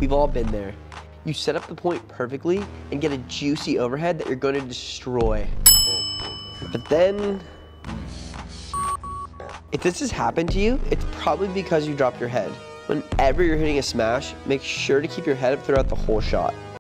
We've all been there. You set up the point perfectly and get a juicy overhead that you're going to destroy. But then, if this has happened to you, it's probably because you dropped your head. Whenever you're hitting a smash, make sure to keep your head up throughout the whole shot.